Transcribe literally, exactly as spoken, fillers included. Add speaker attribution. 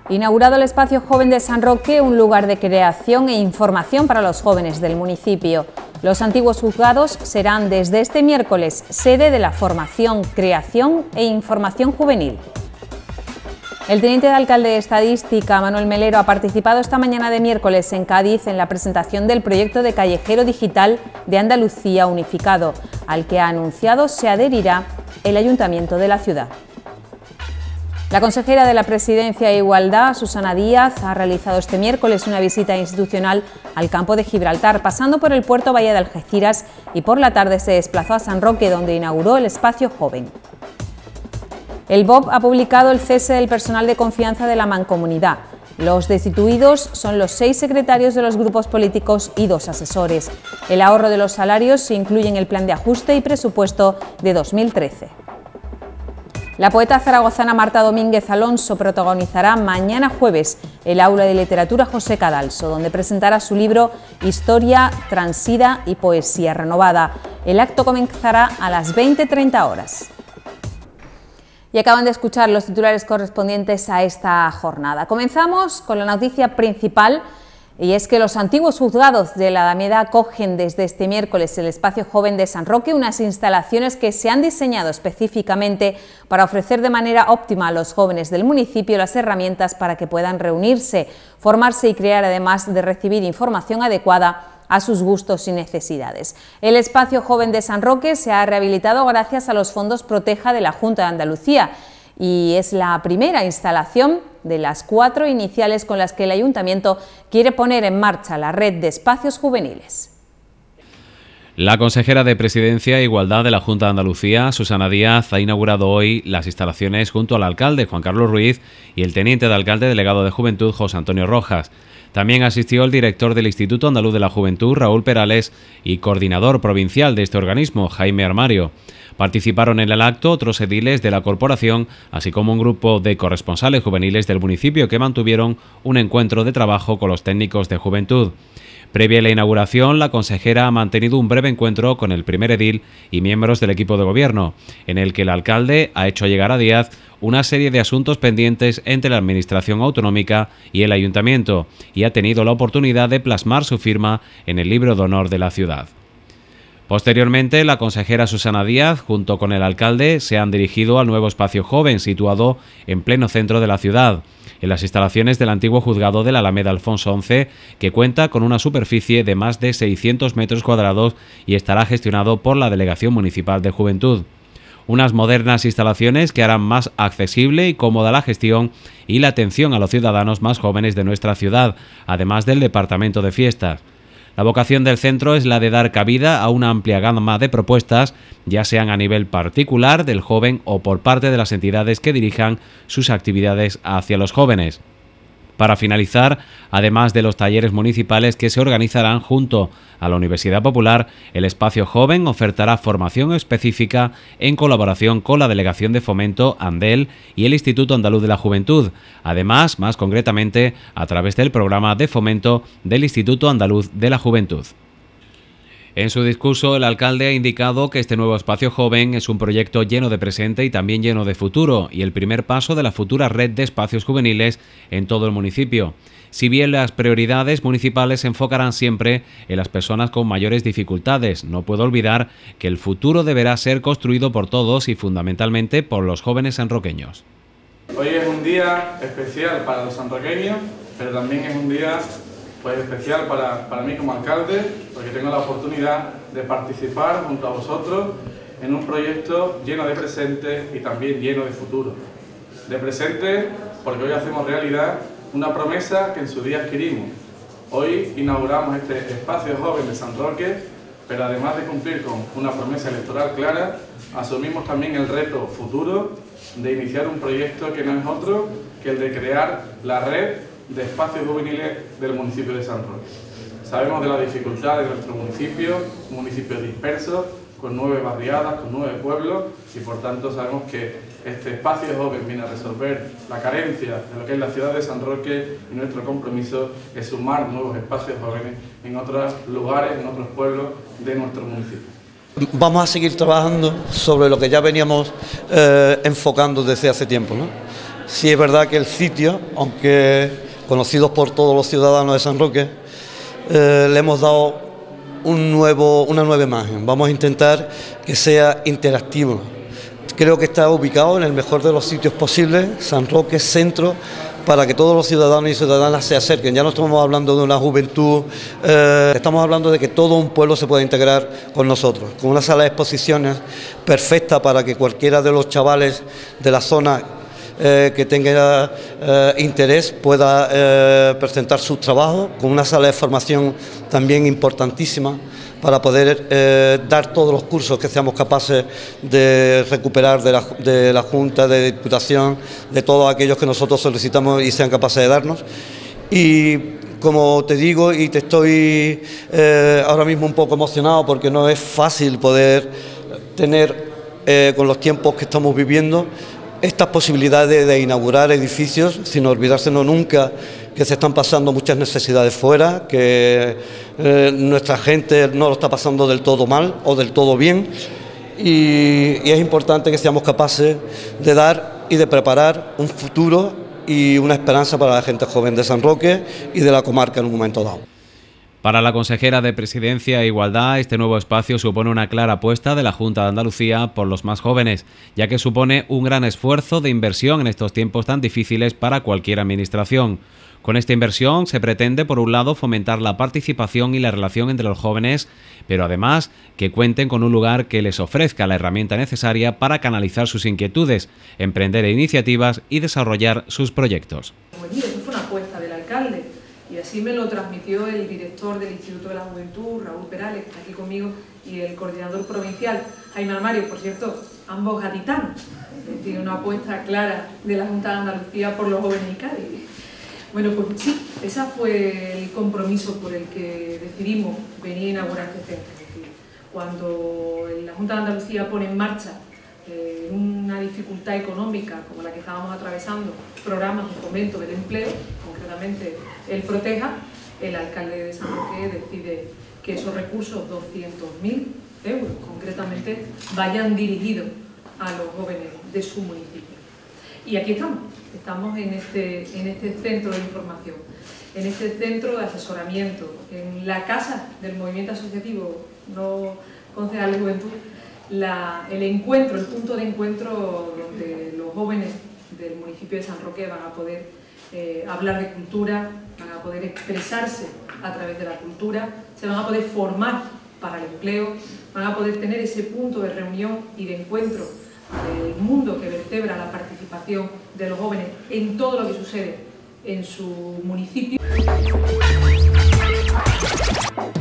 Speaker 1: Inaugurado el Espacio Joven de San Roque, un lugar de creación e información para los jóvenes del municipio. Los antiguos juzgados serán desde este miércoles sede de la formación, creación e información juvenil. El teniente de alcalde de Estadística, Manuel Melero, ha participado esta mañana de miércoles en Cádiz en la presentación del proyecto de Callejero Digital de Andalucía Unificado, al que ha anunciado se adherirá el Ayuntamiento de la ciudad. La consejera de la Presidencia e Igualdad, Susana Díaz, ha realizado este miércoles una visita institucional al campo de Gibraltar, pasando por el puerto Bahía de Algeciras, y por la tarde se desplazó a San Roque, donde inauguró el Espacio Joven. El B O P ha publicado el cese del personal de confianza de la Mancomunidad. Los destituidos son los seis secretarios de los grupos políticos y dos asesores. El ahorro de los salarios se incluye en el plan de ajuste y presupuesto de dos mil trece. La poeta zaragozana Marta Domínguez Alonso protagonizará mañana jueves el Aula de Literatura José Cadalso, donde presentará su libro Historia Transida y Poesía Renovada. El acto comenzará a las veinte treinta horas. Y acaban de escuchar los titulares correspondientes a esta jornada. Comenzamos con la noticia principal, y es que los antiguos juzgados de la Alameda acogen desde este miércoles el Espacio Joven de San Roque, unas instalaciones que se han diseñado específicamente para ofrecer de manera óptima a los jóvenes del municipio las herramientas para que puedan reunirse, formarse y crear, además de recibir información adecuada a sus gustos y necesidades. El Espacio Joven de San Roque se ha rehabilitado gracias a los fondos Proteja de la Junta de Andalucía y es la primera instalación de las cuatro iniciales con las que el Ayuntamiento quiere poner en marcha la red de espacios juveniles.
Speaker 2: La consejera de Presidencia e Igualdad de la Junta de Andalucía, Susana Díaz, ha inaugurado hoy las instalaciones junto al alcalde, Juan Carlos Ruiz, y el teniente de alcalde delegado de Juventud, José Antonio Rojas. También asistió el director del Instituto Andaluz de la Juventud, Raúl Perales, y coordinador provincial de este organismo, Jaime Armario. Participaron en el acto otros ediles de la corporación, así como un grupo de corresponsales juveniles del municipio que mantuvieron un encuentro de trabajo con los técnicos de juventud. Previa a la inauguración, la consejera ha mantenido un breve encuentro con el primer edil y miembros del equipo de gobierno, en el que el alcalde ha hecho llegar a Díaz una serie de asuntos pendientes entre la Administración autonómica y el Ayuntamiento, y ha tenido la oportunidad de plasmar su firma en el libro de honor de la ciudad. Posteriormente, la consejera Susana Díaz, junto con el alcalde, se han dirigido al nuevo Espacio Joven, situado en pleno centro de la ciudad, en las instalaciones del antiguo juzgado de la Alameda Alfonso once, que cuenta con una superficie de más de seiscientos metros cuadrados y estará gestionado por la Delegación Municipal de Juventud. Unas modernas instalaciones que harán más accesible y cómoda la gestión y la atención a los ciudadanos más jóvenes de nuestra ciudad, además del departamento de fiestas. La vocación del centro es la de dar cabida a una amplia gama de propuestas, ya sean a nivel particular del joven o por parte de las entidades que dirijan sus actividades hacia los jóvenes. Para finalizar, además de los talleres municipales que se organizarán junto a la Universidad Popular, el Espacio Joven ofertará formación específica en colaboración con la Delegación de Fomento Andel y el Instituto Andaluz de la Juventud, además, más concretamente, a través del programa de fomento del Instituto Andaluz de la Juventud. En su discurso, el alcalde ha indicado que este nuevo Espacio Joven es un proyecto lleno de presente y también lleno de futuro, y el primer paso de la futura red de espacios juveniles en todo el municipio. Si bien las prioridades municipales se enfocarán siempre en las personas con mayores dificultades, no puedo olvidar que el futuro deberá ser construido por todos y fundamentalmente por los jóvenes sanroqueños.
Speaker 3: Hoy es un día especial para los sanroqueños, pero también es un día pues especial para, para mí como alcalde, porque tengo la oportunidad de participar junto a vosotros en un proyecto lleno de presente y también lleno de futuro. De presente porque hoy hacemos realidad una promesa que en su día adquirimos. Hoy inauguramos este Espacio Joven de San Roque, pero además de cumplir con una promesa electoral clara, asumimos también el reto futuro de iniciar un proyecto que no es otro que el de crear la red de espacios juveniles del municipio de San Roque. Sabemos de la dificultad de nuestro municipio, un municipio disperso, con nueve barriadas, con nueve pueblos, y por tanto sabemos que este espacio joven viene a resolver la carencia de lo que es la ciudad de San Roque, y nuestro compromiso es sumar nuevos espacios jóvenes en otros lugares, en otros pueblos de nuestro municipio.
Speaker 4: Vamos a seguir trabajando sobre lo que ya veníamos eh, enfocando desde hace tiempo, ¿no? Sí es verdad que el sitio, aunque conocido por todos los ciudadanos de San Roque, eh, le hemos dado un nuevo, una nueva imagen. Vamos a intentar que sea interactivo. Creo que está ubicado en el mejor de los sitios posibles, San Roque Centro, para que todos los ciudadanos y ciudadanas se acerquen. Ya no estamos hablando de una juventud, eh, estamos hablando de que todo un pueblo se pueda integrar con nosotros, con una sala de exposiciones perfecta para que cualquiera de los chavales de la zona eh, que tenga eh, interés pueda eh, presentar sus trabajos, con una sala de formación también importantísima, para poder eh, dar todos los cursos que seamos capaces de recuperar de la, de la Junta, de Diputación, de todos aquellos que nosotros solicitamos y sean capaces de darnos. Y como te digo, y te estoy eh, ahora mismo un poco emocionado porque no es fácil poder tener, eh, con los tiempos que estamos viviendo, estas posibilidades de inaugurar edificios sin olvidársenos nunca que se están pasando muchas necesidades fuera, que eh, nuestra gente no lo está pasando del todo mal o del todo bien, y, y es importante que seamos capaces de dar y de preparar un futuro y una esperanza para la gente joven de San Roque y de la comarca en un momento dado.
Speaker 2: Para la consejera de Presidencia e Igualdad, este nuevo espacio supone una clara apuesta de la Junta de Andalucía por los más jóvenes, ya que supone un gran esfuerzo de inversión en estos tiempos tan difíciles para cualquier administración. Con esta inversión se pretende, por un lado, fomentar la participación y la relación entre los jóvenes, pero además que cuenten con un lugar que les ofrezca la herramienta necesaria para canalizar sus inquietudes, emprender iniciativas y desarrollar sus proyectos.
Speaker 5: Eso fue una apuesta del alcalde. Y así me lo transmitió el director del Instituto de la Juventud, Raúl Perales, que está aquí conmigo, y el coordinador provincial, Jaime Almario, por cierto, ambos gaditanos. Tiene una apuesta clara de la Junta de Andalucía por los jóvenes y Cádiz. Bueno, pues sí, ese fue el compromiso por el que decidimos venir a inaugurar este centro. Es decir, cuando la Junta de Andalucía pone en marcha eh, una dificultad económica como la que estábamos atravesando, programas de fomento del empleo, concretamente el Proteja, el alcalde de San Roque decide que esos recursos, doscientos mil euros concretamente, vayan dirigidos a los jóvenes de su municipio. Y aquí estamos, estamos en este, en este centro de información, en este centro de asesoramiento, en la casa del movimiento asociativo no concejal de juventud, la, el encuentro, el punto de encuentro donde los jóvenes del municipio de San Roque van a poder eh, hablar de cultura, van a poder expresarse a través de la cultura, se van a poder formar para el empleo, van a poder tener ese punto de reunión y de encuentro del mundo que vertebra la participación de los jóvenes en todo lo que sucede en su municipio.